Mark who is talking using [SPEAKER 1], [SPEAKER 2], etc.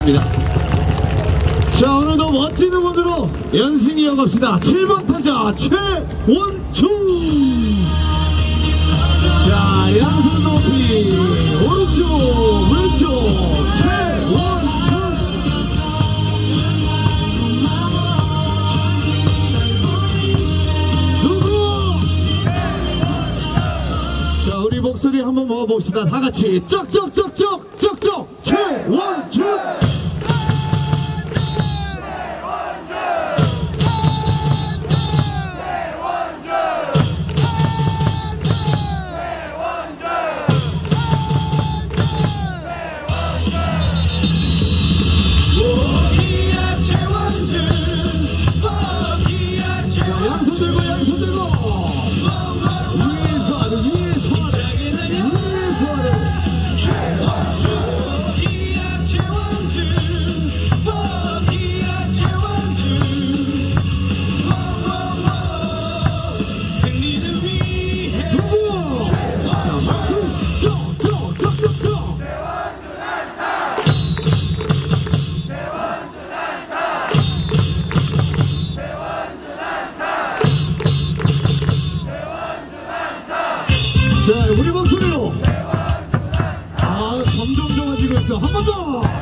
[SPEAKER 1] 자, 오늘도 멋진 응원으로 연승 이어갑시다. 7번 타자 최원준. 자, 양손 높이 오른쪽 왼쪽 최원준. 누구? 자, 우리 목소리 한번 모아봅시다. 다 같이 쩍쩍쩍쩍 쩍쩍 최원준. 자, 우리 목소리로. 점점 좋아지고 있어. 한 번 더.